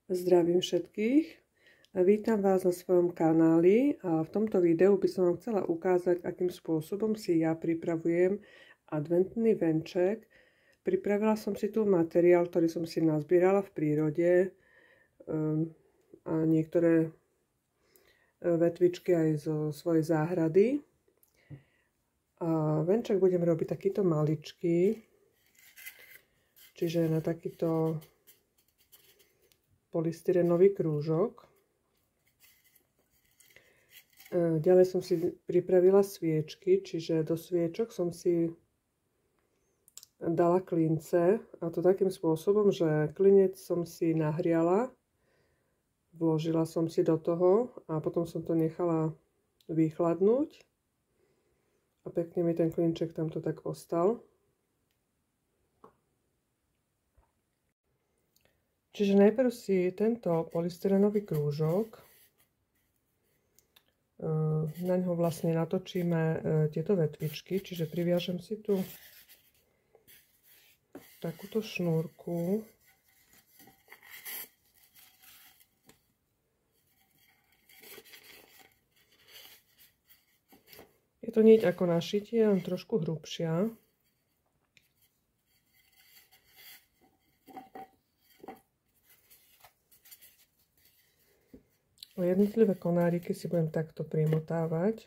Zdravím všetkých a vítam vás na svojom kanáli a v tomto videu by som vám chcela ukázať, akým spôsobom si ja pripravujem adventný venček. Pripravila som si tu materiál, ktorý som si nazbierala v prírode a niektoré vetvičky aj zo svojej záhrady. A venček budem robiť takýto maličký, čiže na takýto polystyrenový krúžok. Ďalej som si pripravila sviečky, čiže do sviečok som si dala klince, a to takým spôsobom, že klinec som si nahriala, vložila som si do toho a potom som to nechala vychladnúť a pekne mi ten klinček tamto tak ostal. Čiže najprv si tento polystyrenový krúžok, na ňo vlastne natočíme tieto vetvičky, čiže priviažem si tu takúto šnúrku. Je to niť ako na šitie, len trošku hrubšia. Jednotlivé konáriky si budem takto primotávať.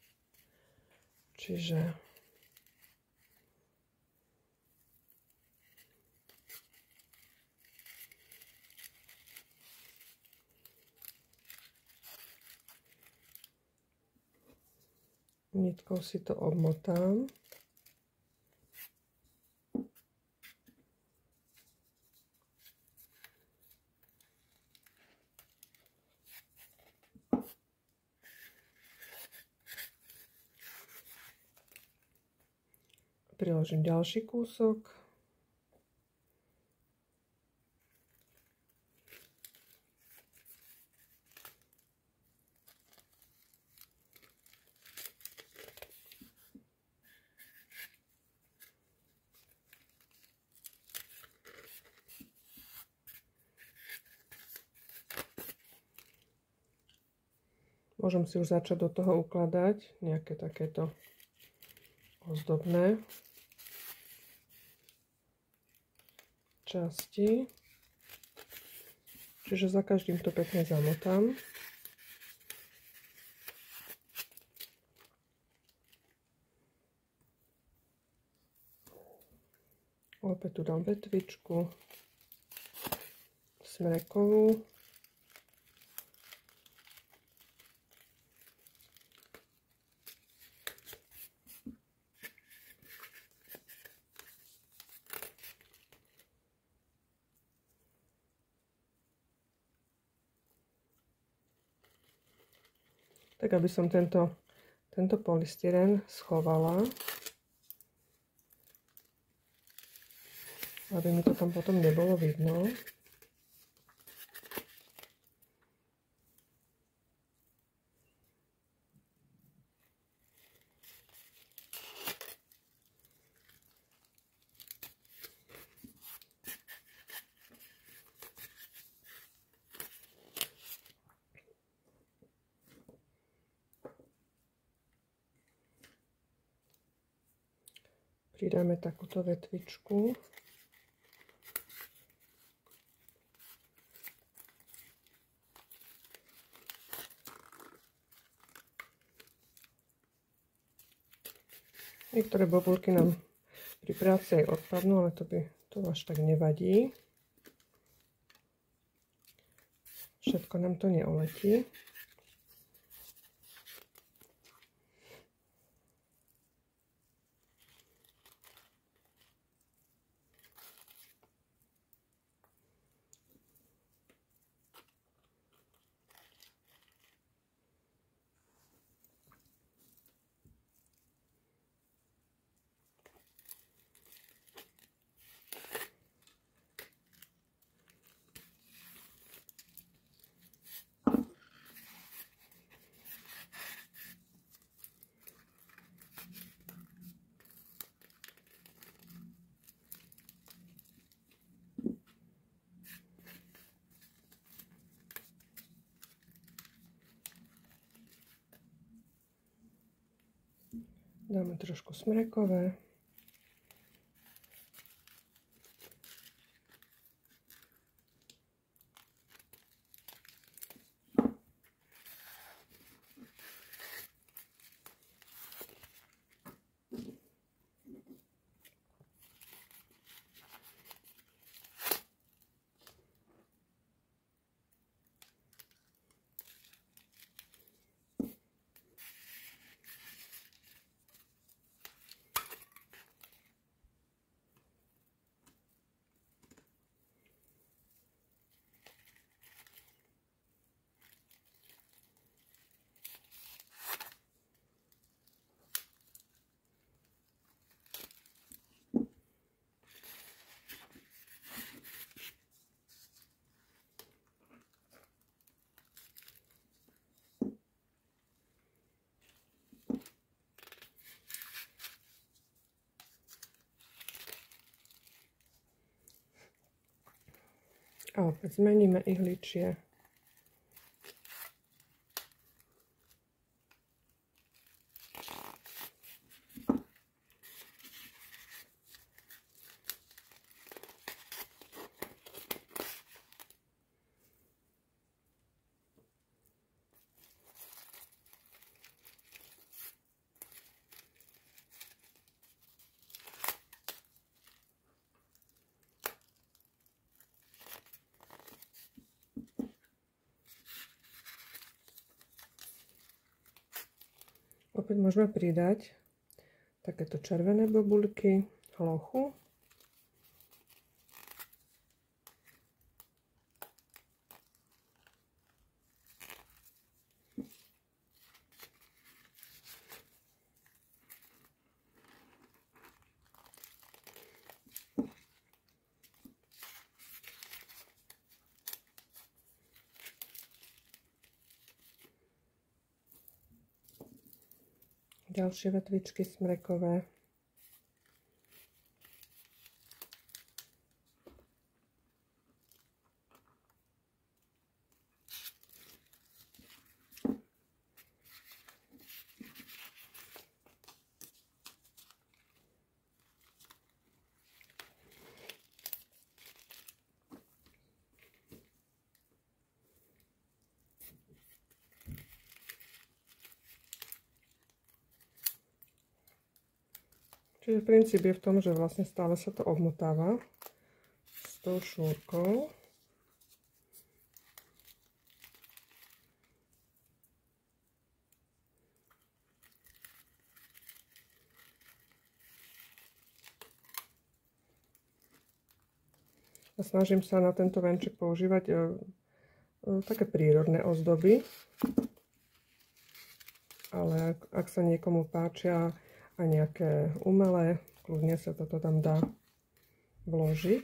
Čiže nitkou si to obmotám. Priložím ďalší kúsok. Môžem si už začať do toho ukladať nejaké takéto ozdobné časti. Čiže za každým to pekne zamotám. Opäť tu dám vetvičku smrekovú. Tak aby som tento polystyren schovala, aby mi to tam potom nebolo vidno. Pridáme takúto vetvičku. Niektoré bobulky nám pri práci aj odpadnú, ale to až tak nevadí. Všetko nám to neoletí. Dáme trošku smrekové. A opäť zmeníme ihličie. Opäť môžeme pridať takéto červené bobulky, hlochu. Ďalšie vetvičky smrekové. Čiže princíp je v tom, že vlastne stále sa to obmotáva s tou šúrkou. A snažím sa na tento venček používať také prírodné ozdoby. Ale ak sa niekomu páčia a nejaké umelé, kľudne sa toto tam dá vložiť.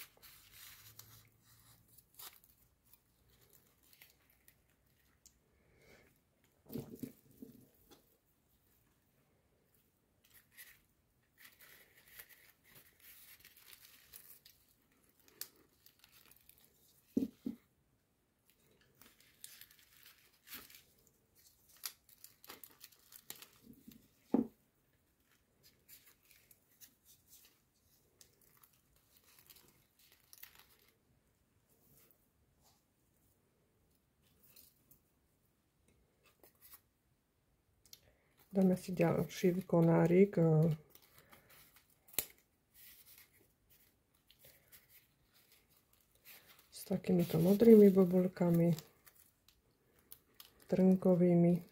Dáme si ďalší konárik s takýmito modrými bobulkami, trnkovými.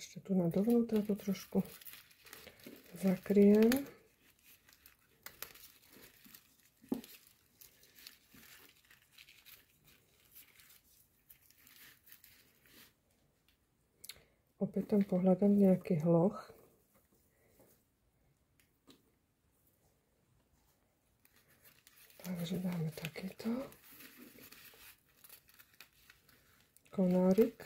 Ešte tu na dovnútra to trošku zakriem. Opäť tam pohľadám nejaký hloch. Takže dáme takýto konárik.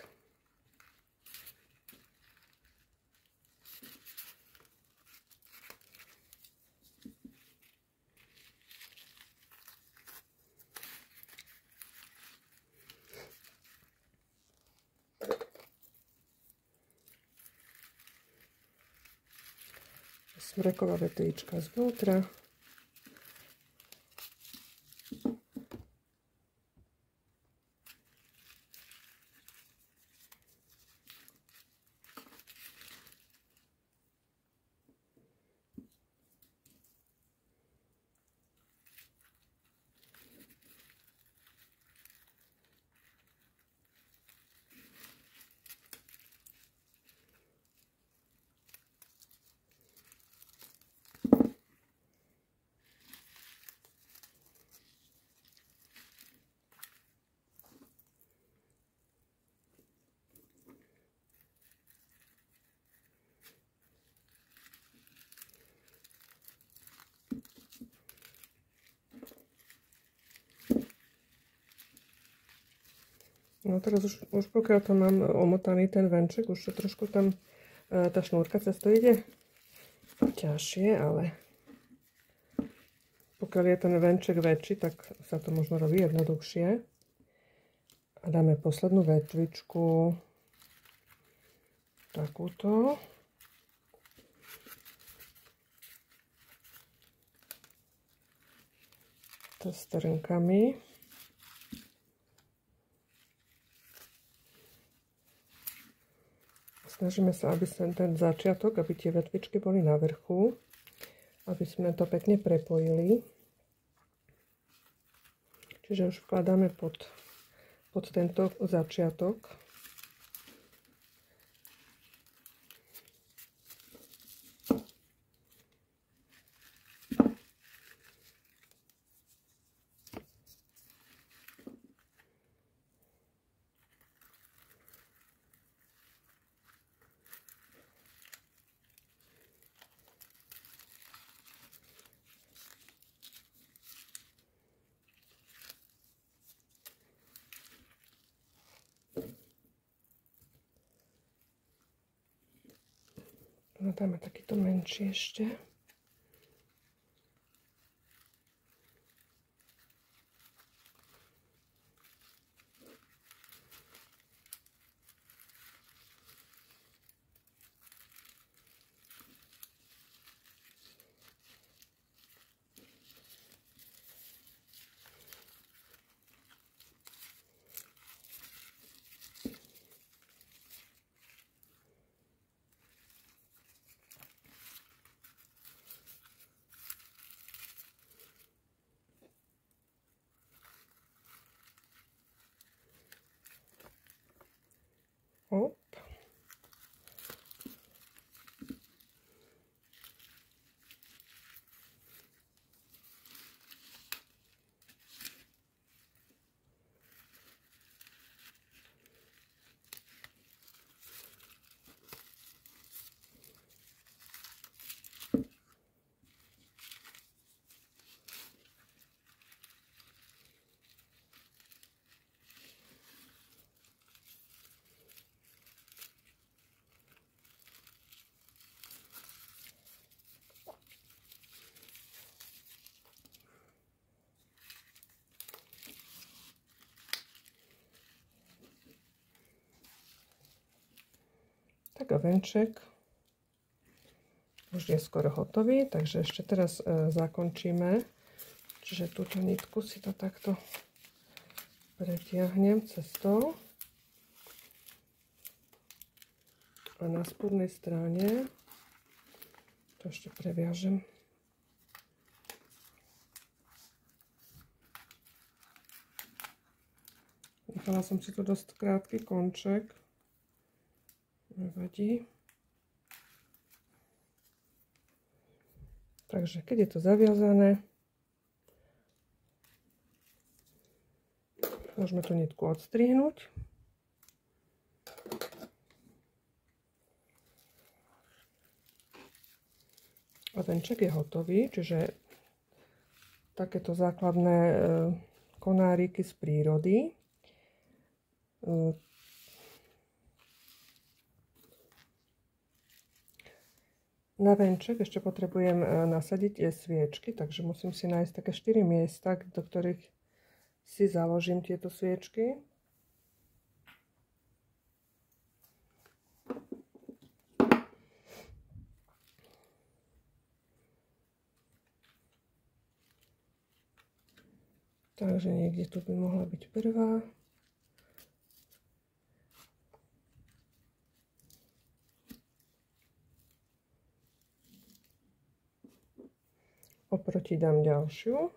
Smreková vetvička zvnútra. No teraz už pokiaľ to mám omotaný ten venček, už to trošku tam tá šnúrka cez to ide ťažšie, ale pokiaľ je ten venček väčší, tak sa to možno robí jednoduchšie. A dáme poslednú vetvičku, takúto. S trnkami. Snažíme sa, aby sa ten začiatok, aby tie vetvičky boli na vrchu, aby sme to pekne prepojili. Čiže už vkladáme pod tento začiatok. No, dáme takýto menší ešte. Hop. Tak a venček už je skoro hotový, takže ešte teraz zakončíme. Čiže túto nitku si to takto pretiahnem cez to. A na spodnej strane to ešte previažem. Nechala som si tu dosť krátky konček. nevadí. Takže keď je to zaviazané, môžeme tú nitku odstrihnúť. A venček je hotový, čiže takéto základné konáriky z prírody. Na venček ešte potrebujem nasadiť sviečky, takže musím si nájsť také 4 miesta, do ktorých si založím tieto sviečky. Takže niekde tu by mohla byť prvá. Oproti dám ďalšiu.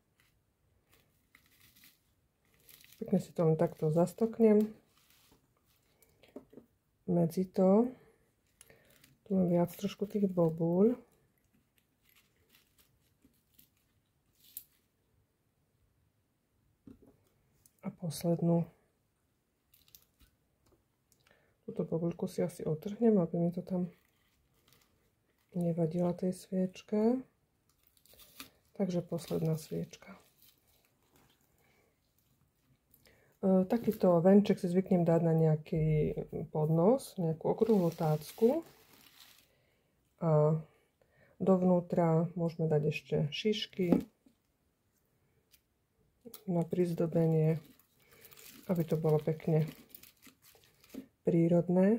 Pekne si to len takto zastoknem. Medzi to. Tu mám viac trošku tých bobúľ. A poslednú. Túto bobuľku si asi otrhnem, aby mi to tam nevadila tej sviečke. Takže posledná sviečka. Takýto venček si zvyknem dať na nejaký podnos, nejakú okrúhlu tácku. A dovnútra môžeme dať ešte šišky na prizdobenie, aby to bolo pekne prírodné.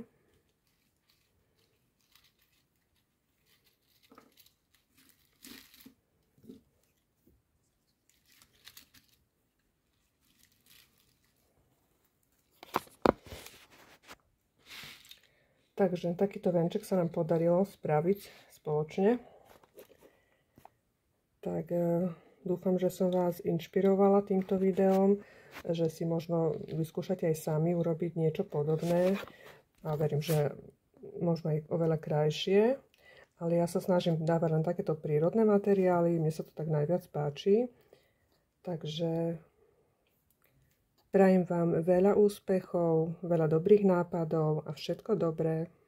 Takže takýto venček sa nám podarilo spraviť spoločne. Tak dúfam, že som vás inšpirovala týmto videom, že si možno vyskúšate aj sami urobiť niečo podobné. A verím, že možno aj oveľa krajšie. Ale ja sa snažím dávať len takéto prírodné materiály, mne sa to tak najviac páči. Takže prajem vám veľa úspechov, veľa dobrých nápadov a všetko dobré.